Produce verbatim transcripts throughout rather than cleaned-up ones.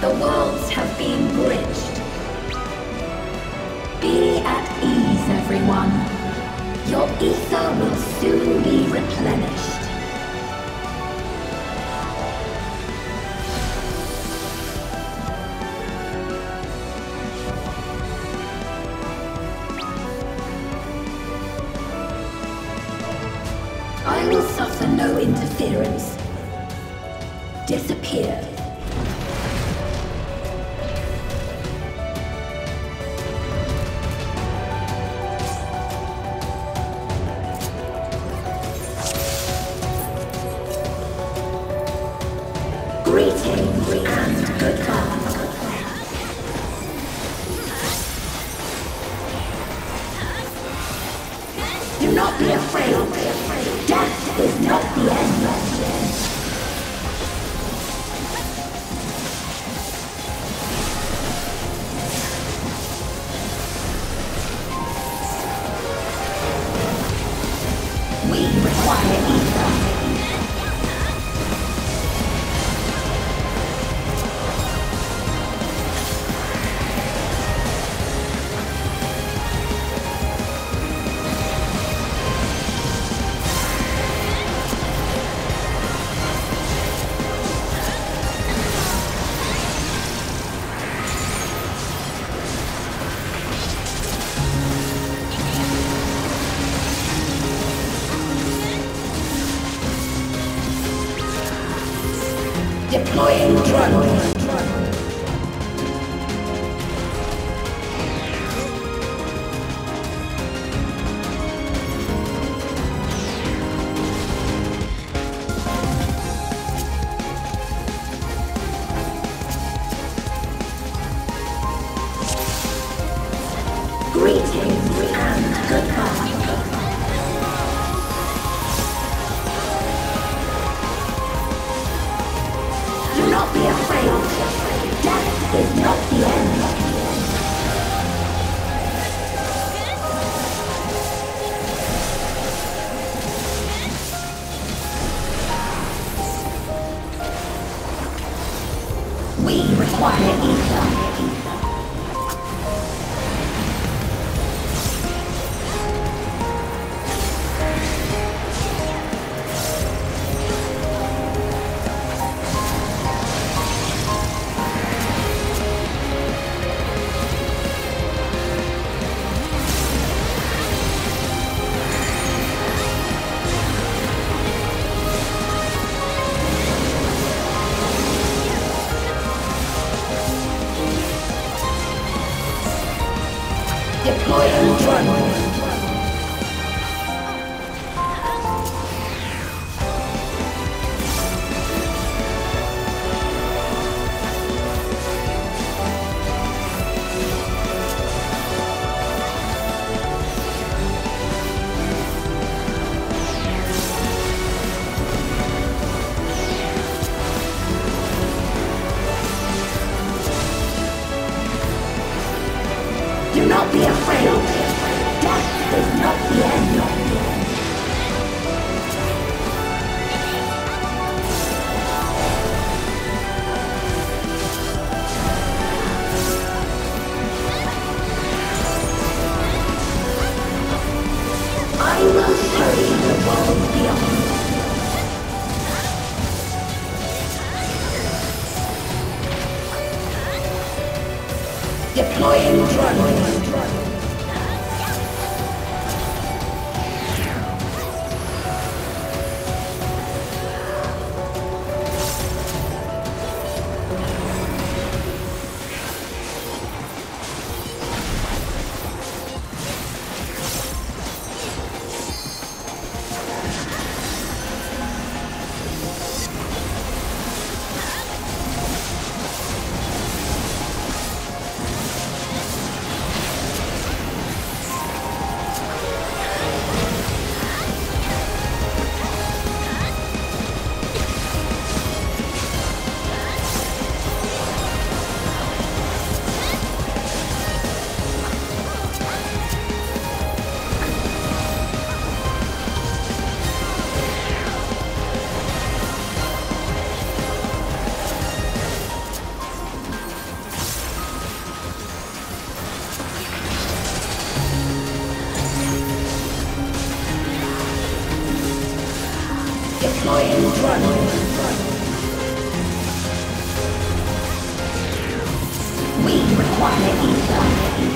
The worlds have been bridged. Be at ease, everyone. Your ether will soon be replenished. I will suffer no interference. Disappear. Greetings and goodbye. Do not be afraid. Death is not the end. We require ether. Deploying drone. Greetings and goodbye. Do not be afraid. Death is not the end. We require ether. Deploying drone. Do not be afraid. Death is not the end. I will show you the world beyond. Deploying drone. Deploying drone. We require ether.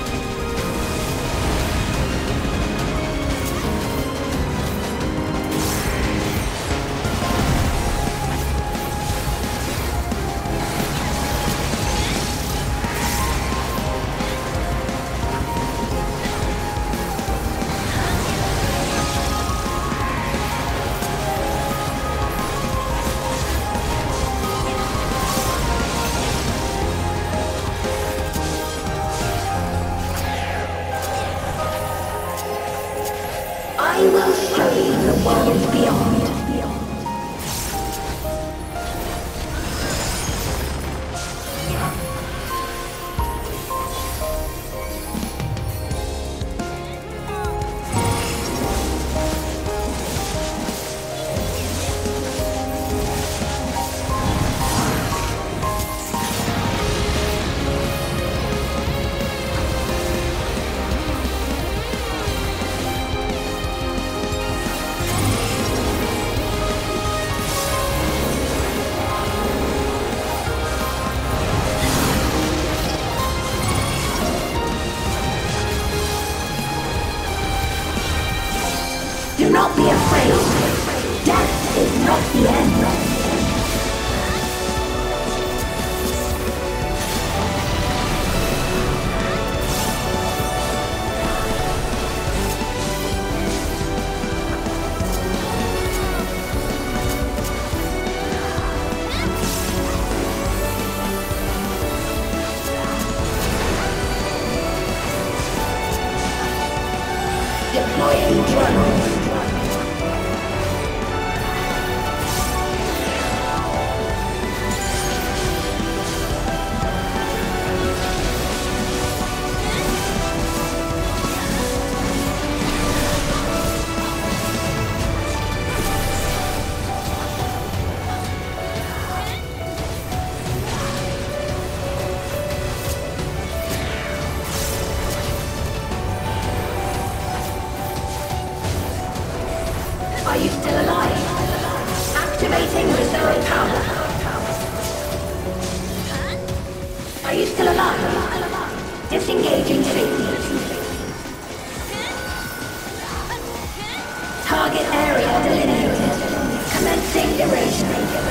I will show you the world beyond. Do not be afraid. Death is not the end. Deploying drone. Are you still alive? Activating reserve power. Are you still alive? Disengaging signals. Target area delineated. Commencing erasure.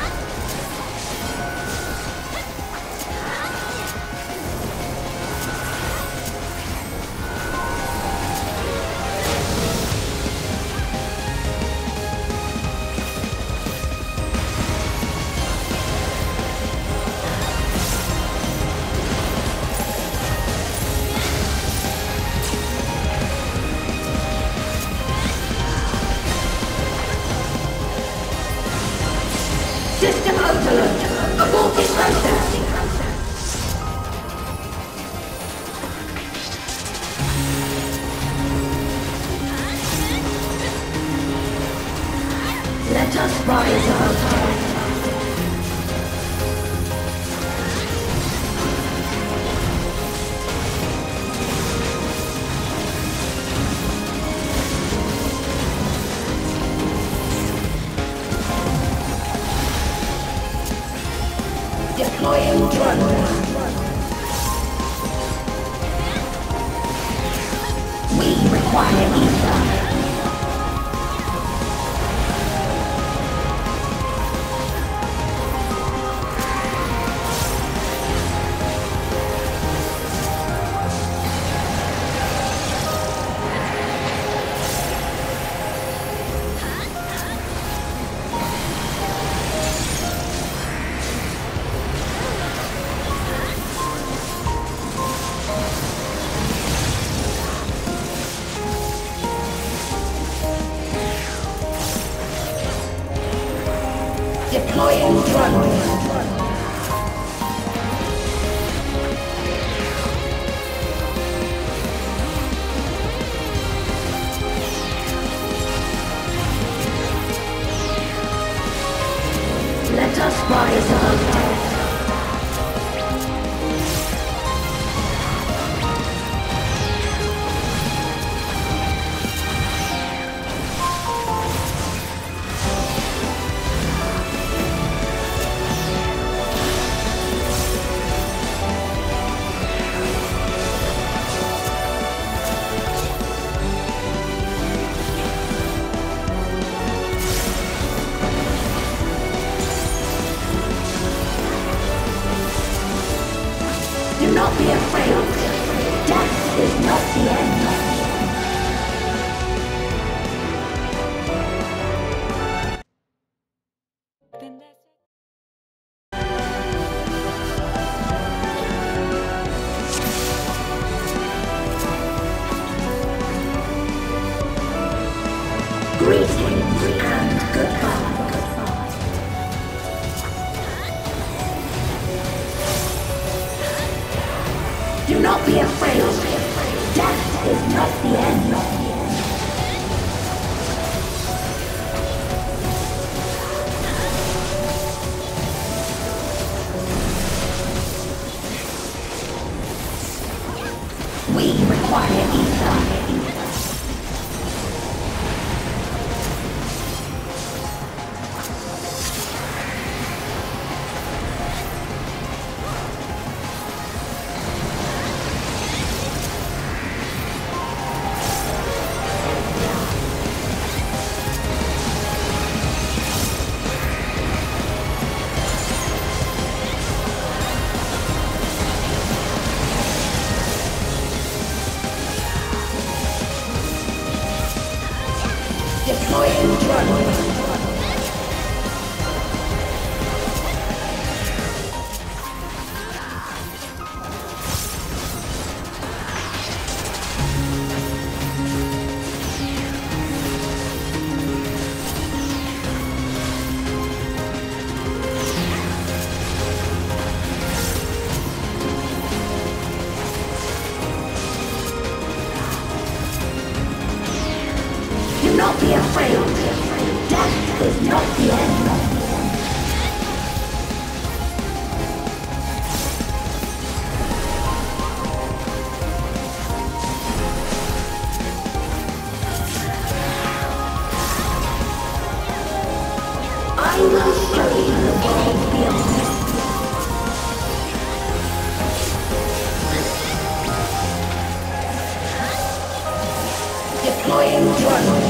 System overload. Aborted process. Let us rise above. Deploying drone. We require ether. Deploying drone. Let us rise above death. ether. Deploying drone. Do not be afraid. Death is not the end. I will show you the world beyond. Deploying drone.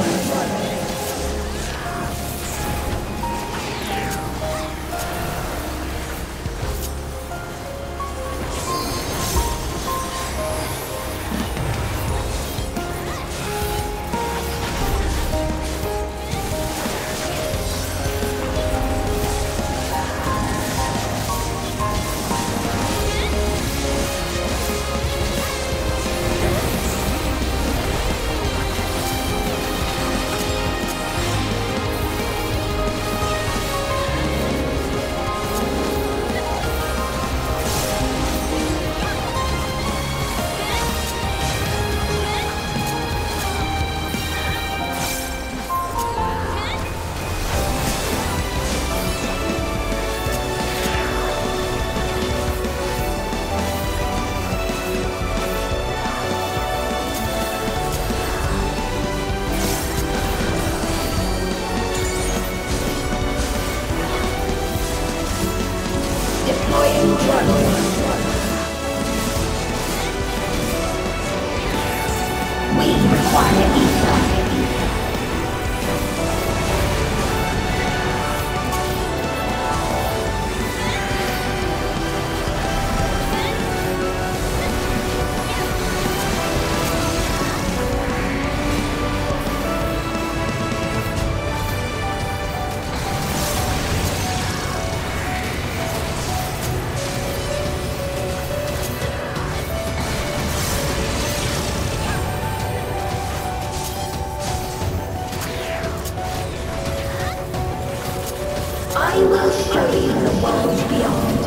We require ether. I will show you the world beyond.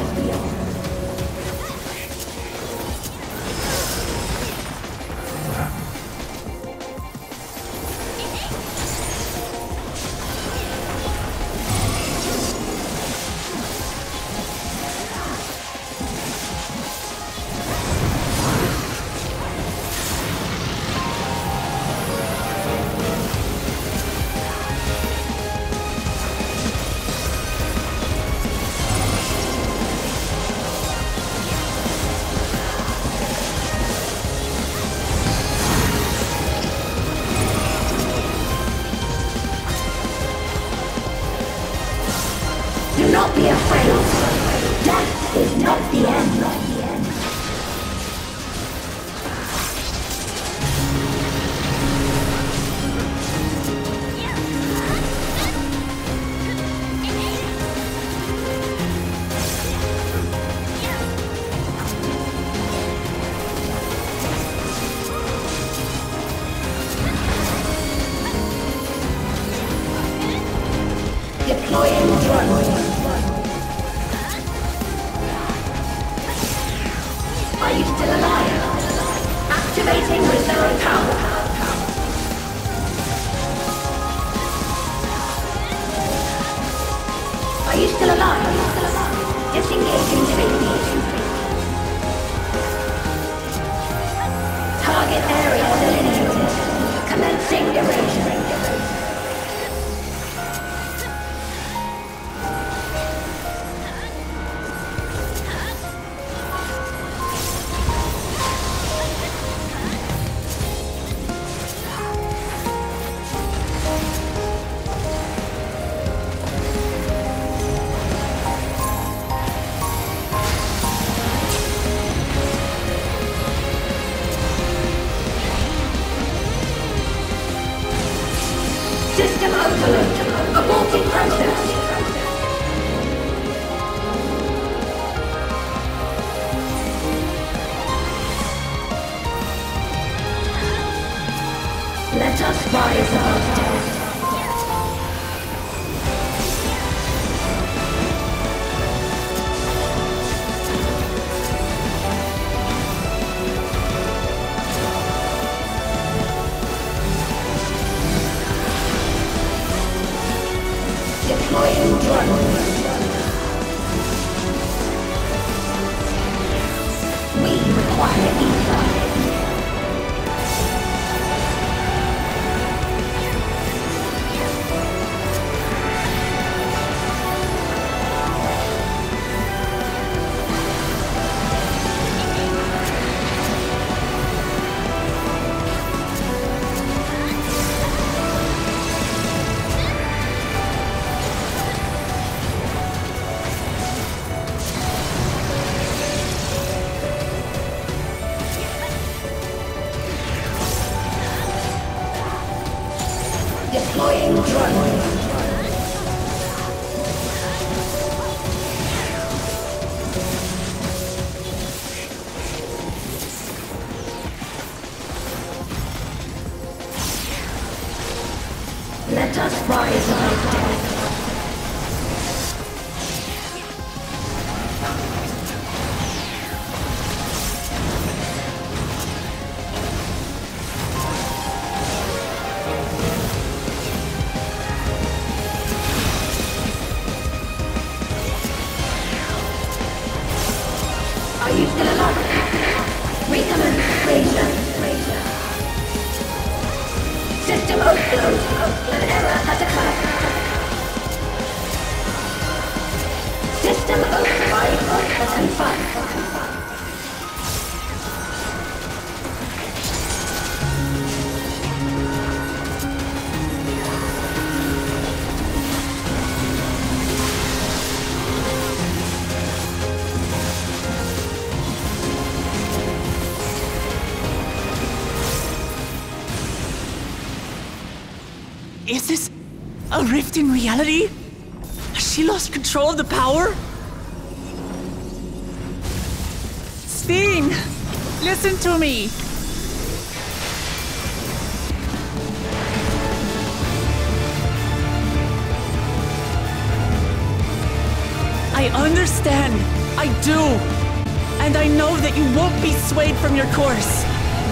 Do not be afraid. Death is not the end. Deploying drone. Are you still alive? Activating reserve power. Are you still alive? Disengaging safety. Target area regulation. System overload. Aborting process. Let us rise above death. Deploying drones. We require ether. Deploying drone. Let us rise above death. Are you still alive? Recommence Razor. System overload. An error has occurred. System override confirmed. Is this a rift in reality? Has she lost control of the power? Sting! Listen to me! I understand. I do. And I know that you won't be swayed from your course.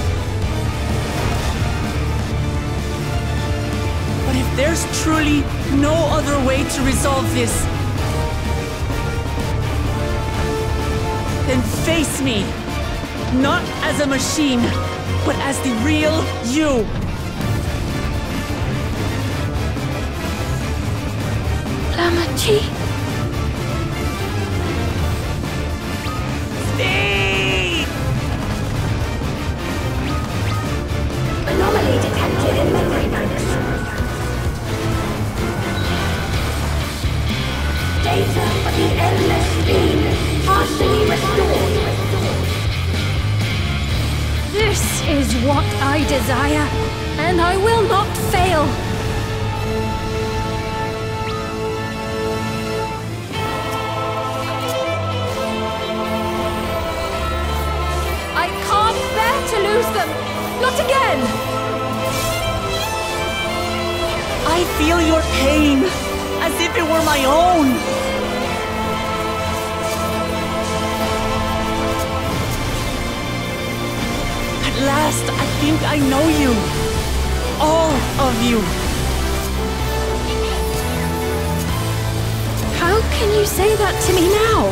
But if there's truly no other way to resolve this, then face me. Not as a machine, but as the real you. Lamachi. Steve! Anomaly detected in memory banks. Data of the endless stream partially restored. This is what I desire, and I will not fail. I can't bear to lose them! Not again! I feel your pain, as if it were my own. At last, I think I know you. All of you. How can you say that to me now?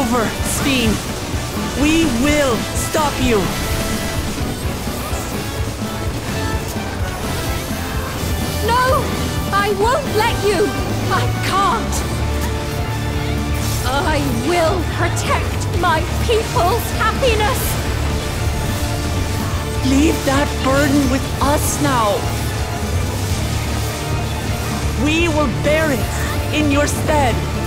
over, Sphene. We will stop you. No! I won't let you! I can't! I will protect my people's happiness! Leave that burden with us now. We will bear it in your stead.